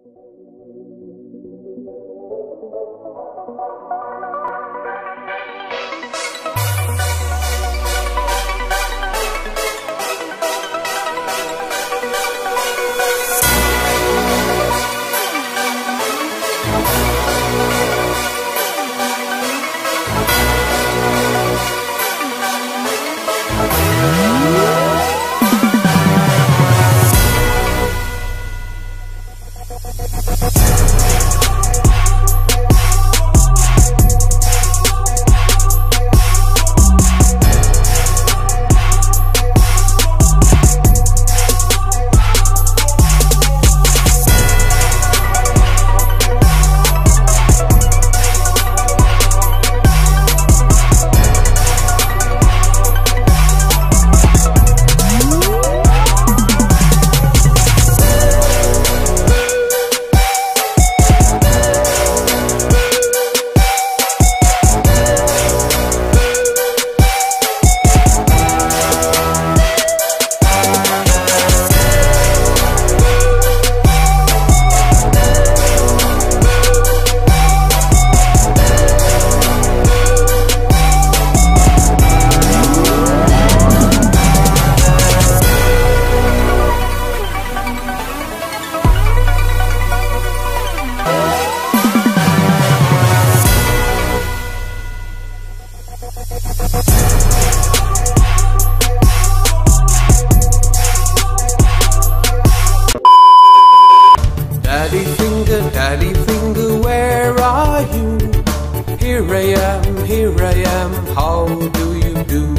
Daddy finger, where are you? Here I am, how do you do?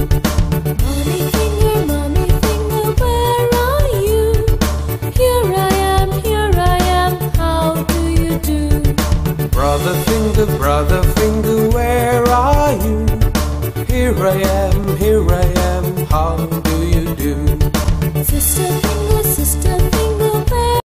Mommy finger, where are you? Here I am, how do you do? Brother finger, where are you? Here I am,